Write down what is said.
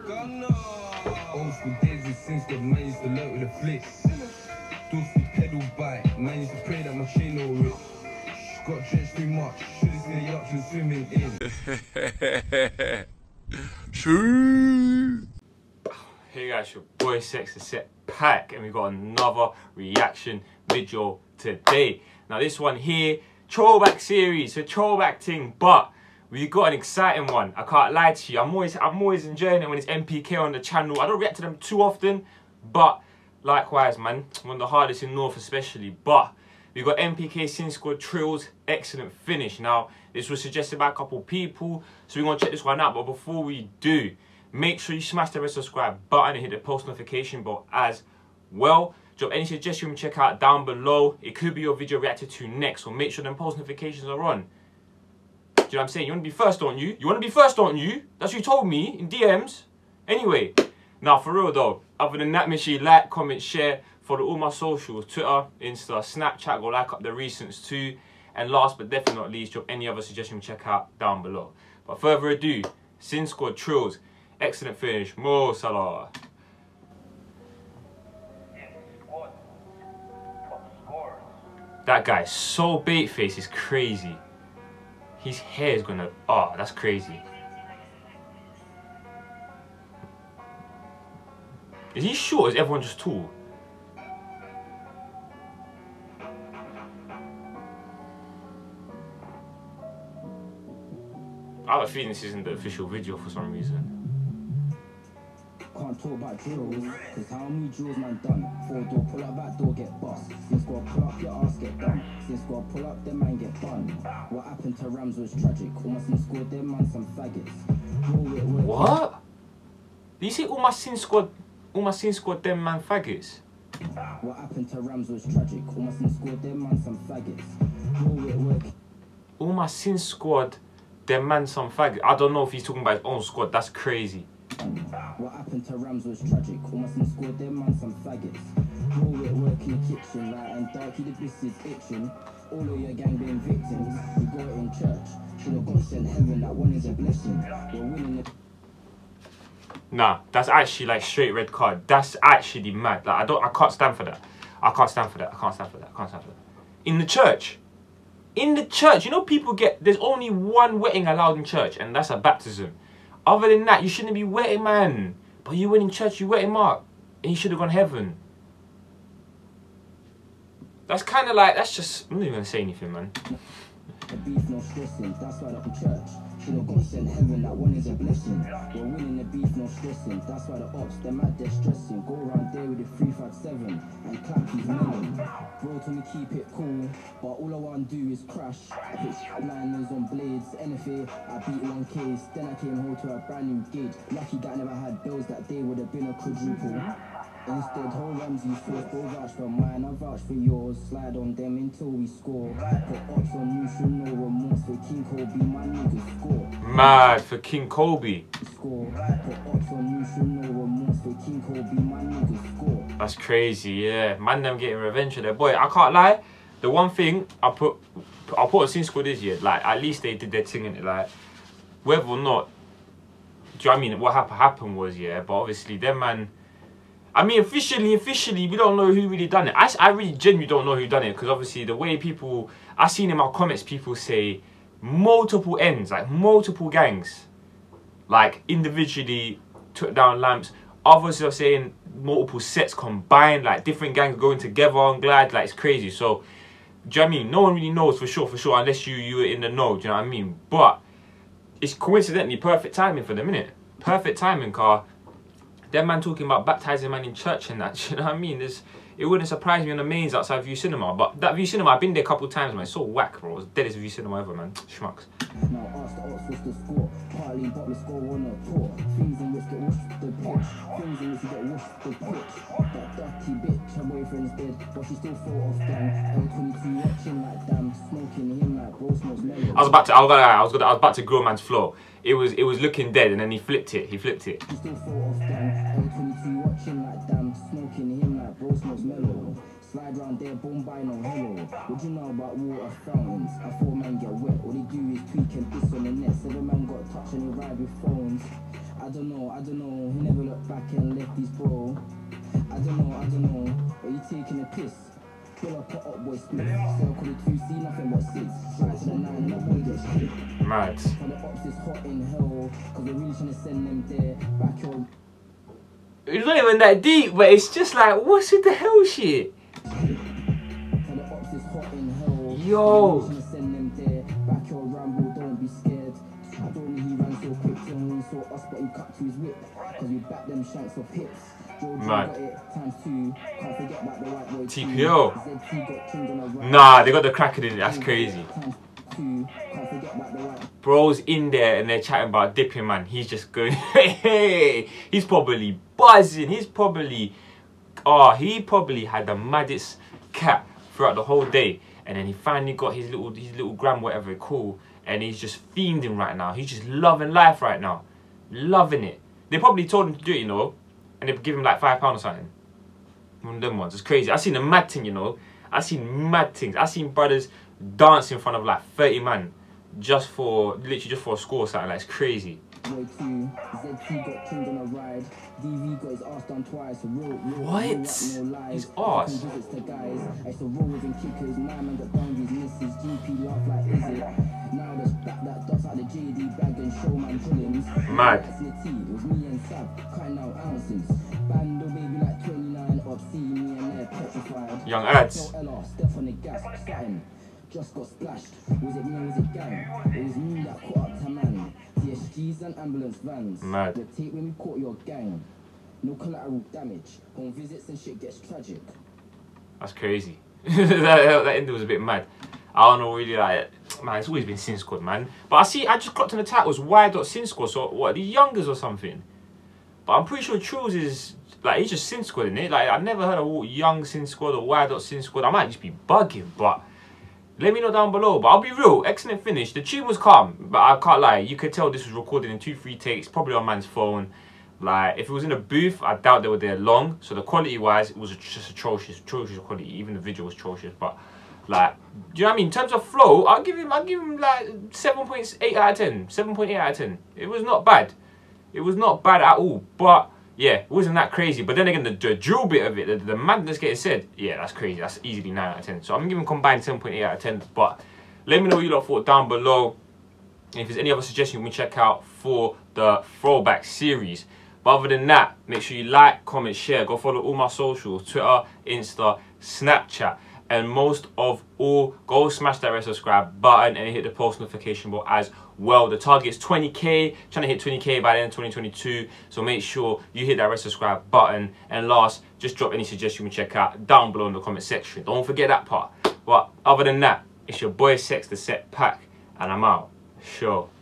Old school days with since got man used to lurk with a flick. Dusty pedal bike, man used to pray that my chain all rip. Got drenched too much, should've seen the option swimming in. Hey guys, your boy Sexta Set Pack, and we got another reaction video today. Now this one here, throwback series, a throwback thing, but we got an exciting one. I can't lie to you. I'm always enjoying it when it's MPK on the channel. I don't react to them too often, but likewise, man, one of the hardest in North especially. But we got MPK Sin Squad Trills, excellent finish. Now this was suggested by a couple people, so we're gonna check this one out. But before we do, make sure you smash the red subscribe button and hit the post notification bell as well. Drop any suggestion you can check out down below. It could be your video reacted to next, so make sure them post notifications are on. Do you know what I'm saying? You want to be first, don't you? You want to be first, don't you? That's what you told me in DMs. Anyway, now for real though, other than that, make sure you like, comment, share, follow all my socials, Twitter, Insta, Snapchat, go like up the recents too. And last but definitely not least, drop any other suggestion you can check out down below. But further ado, Sin Squad Trills, excellent finish, Mo Salah. That guy is so bait face, it's crazy. His hair is gonna, oh, that's crazy. Is he short or is everyone just tall? I have a feeling this isn't the official video for some reason. Can't talk about drills, cause how many drills man done? 4-door pull up, back door get bust. Sin Squad pull up, your ass get done. Sin Squad pull up, them man get bun. What happened to Rams was tragic. Almost Sin Squad, them man some faggots. What? Did you say all my Sin Squad, them man faggots? What happened to Rams was tragic. Almost Sin Squad, them man some faggots. All my Sin Squad, them man some faggots. I don't know if he's talking about his own squad, that's crazy. What happened to Rams was tragic. Almost Sin Squad, them man some faggots. Roll it, work in the kitchen, right? And Darky the bliss is itching. All of your gang being victims. We got it in church. Should have got sent heaven, that one is a blessing. We're winning the... Nah, that's actually like straight red card. That's actually mad. Like I can't stand for that. I can't stand for that. In the church. In the church, you know people get, there's only one wetting allowed in church, and that's a baptism. Other than that, you shouldn't be wetting, man. But you went in church, you wet him up, and he should have gone heaven. That's kind of like, that's just, I'm not even going to say anything, man. The beef no stressing, that's why the church should have got sent heaven, that one is a blessing. We're winning the beef no stressing, that's why the ops, they're mad, they're stressing. Go around there with the 357 and clap his melon. Bro told me keep it cool, but all I want to do is crash. I put blinders on blades, NFA, I beat one case, then I came home to a brand new gauge. Lucky that I never had bills that day, would have been a quadruple. Instead, whole Ramsey force, go vouch for mine, I vouch for yours. Slide on them until we score. Put ops on you, should no remorse. For King Kobe, my niggas score. Mad for King Kobe. Score. Put ops on you, should no remorse. For King Kobe, my niggas score. That's crazy, yeah. Man, them getting revenge for their boy. I can't lie. The one thing I'll put a Sin Squad this year, like at least they did their thing in it. Like whether or not, do you know what I mean? What happened was, yeah. But obviously, them man. I mean, officially, we don't know who really done it. I really genuinely don't know who done it, because obviously the way people, I've seen in my comments, people say multiple ends, like multiple gangs, like individually took down lamps. Others are saying multiple sets combined, like different gangs going together. I'm glad, like it's crazy. So, do you know what I mean? No one really knows for sure, unless you were in the know. Do you know what I mean? But it's coincidentally perfect timing for them, innit? Perfect timing, car. Them man talking about baptizing man in church and that, do you know what I mean? It wouldn't surprise me on the mains outside View Cinema, but that View Cinema, I've been there a couple of times, man. It's so whack, bro. It's deadest View Cinema ever, man. Schmucks. Now ask the ops what's the score. Partly but we score on a tour. Things in which get washed the pitch. Things in which you get washed the pitch. That dirty bitch, her boyfriend's dead, but she still fought off gang. L22 watching like damn, smoking him like bro smokes melon. I was about to grow man's flow. It was looking dead, and then he flipped it. He flipped it. She still fought off gang. L22 watching like damn, smoking him like bro smokes melon. Slide round there, boom by no hello. What do you know about water fountains? I thought man get wet, all they do is tweak and piss on the net. 7 man got touch and they ride with phones. I don't know, he never looked back and left his bro. I don't know, are you taking a piss? Fill up, put up, boy, split. Circle the 2C, nothing but 6. Right to the 9, and that boy gets hit. Mad. And the ops is hot in hell, cause they're really trying to send them there. Back your... It's not even that deep, but it's just like, what's with the hell shit? And the ops is hot in hell. Yo. They're really trying to send them there. Back your ramble, don't be scared. I don't know he ran so quick, so when he saw us, but he cut to his whip. Cause we back them shanks off hips. Mad. Got it, times 2. Can't forget about the white boy TPO. ZT got killed on a ride. Nah, they got the cracker in it. That's crazy. Times 2. Can't forget about the white. Bro's in there and they're chatting about dipping, man. He's just going, hey, he's probably buzzing. He's probably, he probably had the maddest cat throughout the whole day. And then he finally got his little gram, whatever it's called. And he's just fiending right now. He's just loving life right now. Loving it. They probably told him to do it, you know. And they give him like £5 or something. One of them ones. It's crazy. I seen a mad thing, you know. I seen mad things. I seen brothers dance in front of like 30 man. Literally just for a score or something. Like, it's crazy. Boy 2, ZT got killed on a ride. DV got his ass done twice. What? His ass? Visits to guys. I used to roll with him kickers. 9 man got down with his missus. GP laugh like, is it? Now there's that dots out the JD bag and show man drillings. Mad. It was me and Sab, cutting out ounces. Bando baby like 29 up, see me and they're petrified. Young ads. LR, step on the gas, starting. Just got splashed. Was it me or was it gang? It was me that caught up to man. TSGs and ambulance vans. Mad. The tape when we caught your gang. No collateral damage. Home visits and shit gets tragic. That's crazy. that ending was a bit mad. I don't know really, like, man, it's always been Sin Squad, man. But I just clocked on the titles Y.Sin Squad, so what, the youngers or something? But I'm pretty sure Truls is, like, he's just Sin Squad, isn't it? Like, I've never heard of young Sin Squad or Y.Sin Squad. I might just be bugging, but let me know down below. But I'll be real, excellent finish. The tune was calm, but I can't lie. You could tell this was recorded in 2-3 takes, probably on man's phone. Like, if it was in a booth, I doubt they were there long. So the quality-wise, it was just atrocious quality. Even the video was atrocious, but like, do you know what I mean? In terms of flow, I'll give him like 7.8 out of 10. 7.8 out of 10. It was not bad. It was not bad at all. But yeah, it wasn't that crazy. But then again, the drill bit of it, the madness getting said, yeah, that's crazy. That's easily 9 out of 10. So I'm giving combined 7.8 out of 10. But let me know what you lot thought down below. And if there's any other suggestions we check out for the throwback series. But other than that, make sure you like, comment, share. Go follow all my socials: Twitter, Insta, Snapchat. And most of all, go smash that red subscribe button and hit the post notification bell as well. The target's 20k, trying to hit 20k by the end of 2022. So make sure you hit that red subscribe button. And last, just drop any suggestion we check out down below in the comment section. Don't forget that part. But other than that, it's your boy Sex the Set Pack, and I'm out. Sure.